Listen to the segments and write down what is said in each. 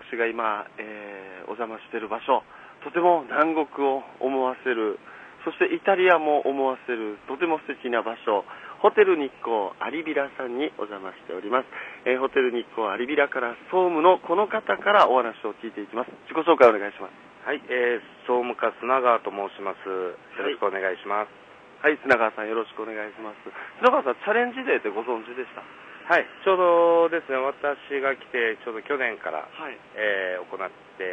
私が今、お邪魔している場所、とても南国を思わせる、そしてイタリアも思わせる、とても素敵な場所、ホテル日光アリビラさんにお邪魔しております。ホテル日光アリビラから総務のこの方からお話を聞いていきます。自己紹介お願いします。 はい、総務課砂川と申します。よろしくお願いします。 はい、砂川さんよろしくお願いします。砂川さん、チャレンジデーってご存知でした？ はい、ちょうどですね、私が来て、ちょうど去年から、 はい、 行って、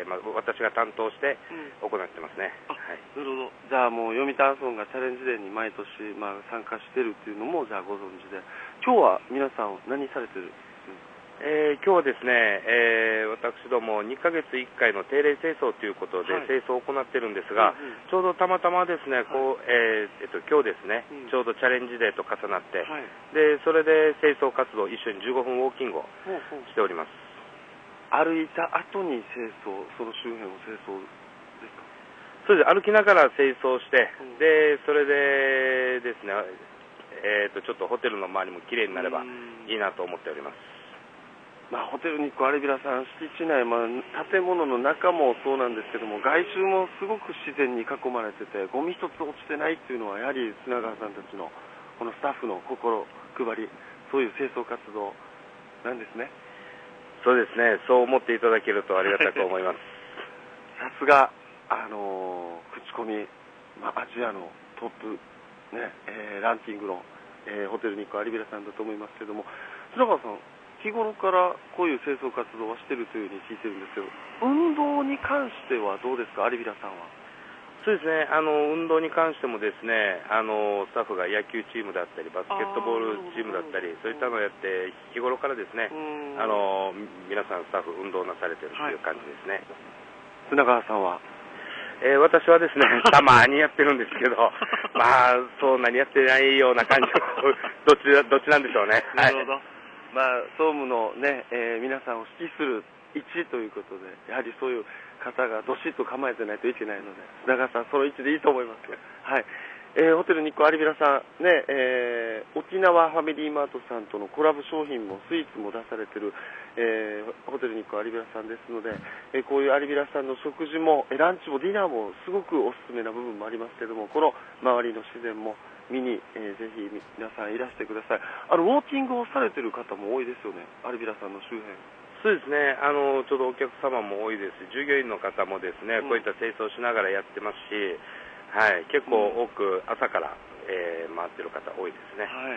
私が担当して行ってますね。 はい、なるほど。じゃあもう読谷村がチャレンジデーに毎年、参加してるっていうのもじゃあご存知で、今日は皆さん何されてる？ 今日はですね、私ども2ヶ月1回の定例清掃ということで、 はい、 清掃を行ってるんですが、ちょうどたまたまですね、今日ですね、ちょうどチャレンジデーと重なって、でそれで清掃活動、一緒に15分ウォーキングをしております。 歩いた後に清掃、その周辺を清掃ですか？ そうです、歩きながら清掃して、でそれでですね、ちょっとホテルの周りもきれいになればいいなと思っております。 ホテル日光アリビラさん、敷地内、建物の中もそうなんですけども、外周もすごく自然に囲まれてて、ゴミ一つ落ちてないっていうのは、やはり砂川さんたちのこのスタッフの心配り、そういう清掃活動なんですね。 そうですね、そう思っていただけるとありがたく思います。 さすが、口コミ、アジアのトップ、ランキングの、ホテル日光アリビラさんだと思いますけども、砂川さん、日頃からこういう清掃活動はしてるというふうに聞いてるんですけど、運動に関してはどうですか、アリビラさんは。 そうですね、運動に関してもですね、スタッフが野球チームだったり、バスケットボールチームだったり、そういったのをやって、日頃からですね、皆さんスタッフ運動なされてるという感じですね。 砂川さんは？ 私はですね、たまにやってるんですけど、そんなにやってないような感じどっちなんでしょうね。 なるほど。総務のね、皆さんを指揮する位置ということで、やはりそういう方がどしっと構えてないといけないので、砂川さん、その位置でいいと思います。はい。ホテル日光アリビラさん、沖縄ファミリーマートさんとのコラボ商品もスイーツも出されている、ホテル日光アリビラさんですので、こういうアリビラさんの食事も、ランチもディナーもすごくおすすめな部分もありますけども、この周りの自然も見に、ぜひ皆さんいらしてください。ウォーキングをされている方も多いですよね、アリビラさんの周辺。 そうですね、ちょうどお客様も多いですし、従業員の方もですね、こういった清掃しながらやってますし、はい、結構多く朝から、回ってる方多いですね。 はい。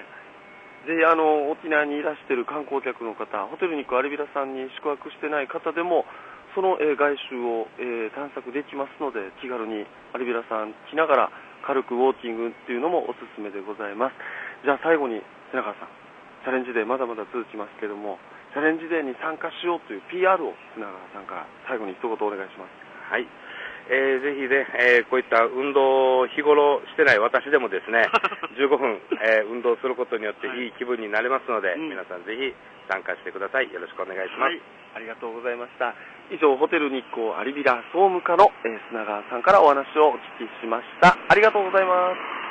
で、沖縄にいらしている観光客の方、ホテルに行くアリビラさんに宿泊してない方でも、その、外周を、探索できますので、気軽にアリビラさん来ながら軽くウォーキングっていうのもおすすめでございます。じゃあ最後に背中さん、チャレンジデーまだまだ続きますけども、チャレンジデーに参加しようという PR を砂川さんから最後に一言お願いします。 はい。ぜひね、こういった運動を日頃してない私でもですね、15分、運動することによっていい気分になれますので、皆さんぜひ参加してください。よろしくお願いします。 ありがとうございました。以上、ホテル日光アリビラ総務課の、砂川さんからお話をお聞きしました。ありがとうございます。